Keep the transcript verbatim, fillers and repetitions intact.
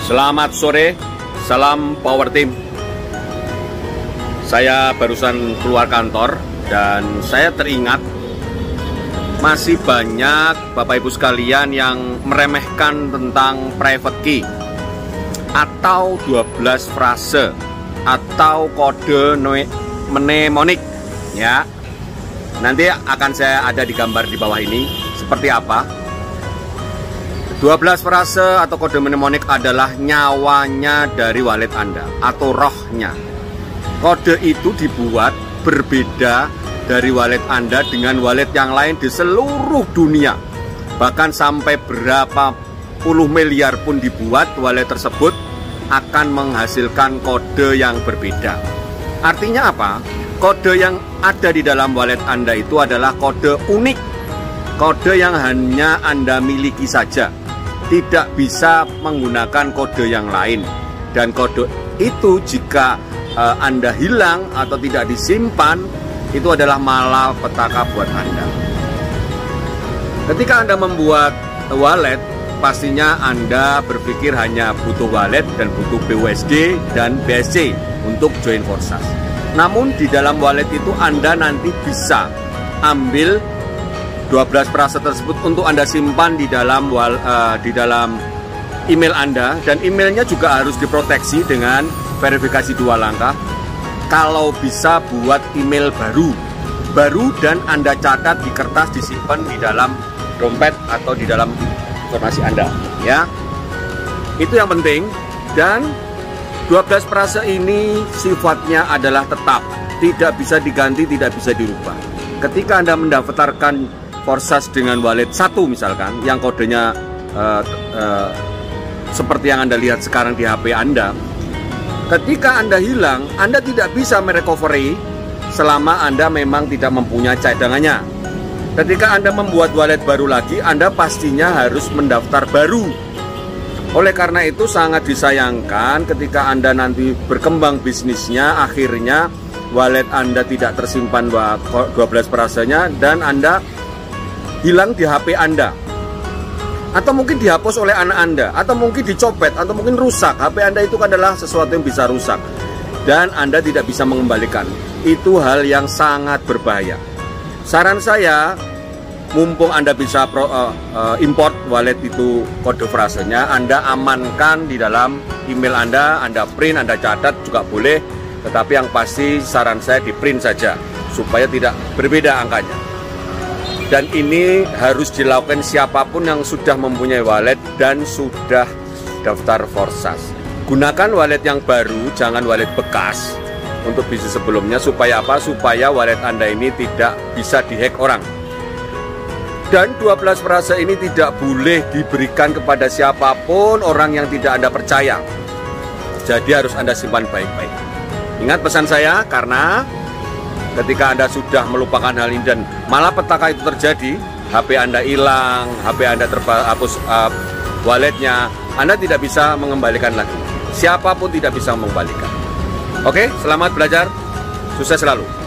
Selamat sore, salam Power Team. Saya barusan keluar kantor dan saya teringat masih banyak Bapak Ibu sekalian yang meremehkan tentang private key atau dua belas frase atau kode mnemonik ya. Nanti akan saya ada di gambar di bawah ini seperti apa. dua belas frase atau kode mnemonik adalah nyawanya dari wallet Anda atau rohnya. Kode itu dibuat berbeda dari wallet Anda dengan wallet yang lain di seluruh dunia. Bahkan sampai berapa puluh miliar pun dibuat, wallet tersebut akan menghasilkan kode yang berbeda. Artinya apa? Kode yang ada di dalam wallet Anda itu adalah kode unik. Kode yang hanya Anda miliki saja. Tidak bisa menggunakan kode yang lain. Dan kode itu jika uh, Anda hilang atau tidak disimpan, itu adalah malapetaka buat Anda. Ketika Anda membuat wallet, pastinya Anda berpikir hanya butuh wallet dan butuh B U S D dan B S C untuk join Forsas. Namun di dalam wallet itu Anda nanti bisa ambil dua belas frase tersebut untuk Anda simpan di dalam uh, di dalam email Anda, dan emailnya juga harus diproteksi dengan verifikasi dua langkah. Kalau bisa buat email baru baru dan Anda catat di kertas, disimpan di dalam dompet atau di dalam informasi Anda ya. Itu yang penting. Dan dua belas frase ini sifatnya adalah tetap, tidak bisa diganti, tidak bisa dirubah. Ketika Anda mendaftarkan Forsas dengan wallet satu misalkan, yang kodenya uh, uh, seperti yang Anda lihat sekarang di H P Anda, ketika Anda hilang, Anda tidak bisa merecovery selama Anda memang tidak mempunyai cadangannya. Ketika Anda membuat wallet baru lagi, Anda pastinya harus mendaftar baru. Oleh karena itu sangat disayangkan ketika Anda nanti berkembang bisnisnya, akhirnya wallet Anda tidak tersimpan dua belas frasenya dan Anda hilang di H P Anda, atau mungkin dihapus oleh anak Anda, atau mungkin dicopet, atau mungkin rusak. H P Anda itu adalah sesuatu yang bisa rusak dan Anda tidak bisa mengembalikan. Itu hal yang sangat berbahaya. Saran saya, mumpung Anda bisa pro, uh, uh, import wallet itu kode frasenya, Anda amankan di dalam email Anda, Anda print, Anda catat juga boleh. Tetapi yang pasti saran saya di print saja supaya tidak berbeda angkanya. Dan ini harus dilakukan siapapun yang sudah mempunyai wallet dan sudah daftar Forsas. Gunakan wallet yang baru, jangan wallet bekas untuk bisnis sebelumnya. Supaya apa? Supaya wallet Anda ini tidak bisa dihack orang. Dan dua belas frase ini tidak boleh diberikan kepada siapapun orang yang tidak Anda percaya. Jadi harus Anda simpan baik-baik. Ingat pesan saya, karena ketika Anda sudah melupakan hal ini dan malapetaka itu terjadi, H P Anda hilang, H P Anda terhapus uh, walletnya, Anda tidak bisa mengembalikan lagi. Siapapun tidak bisa mengembalikan. Oke, selamat belajar, sukses selalu.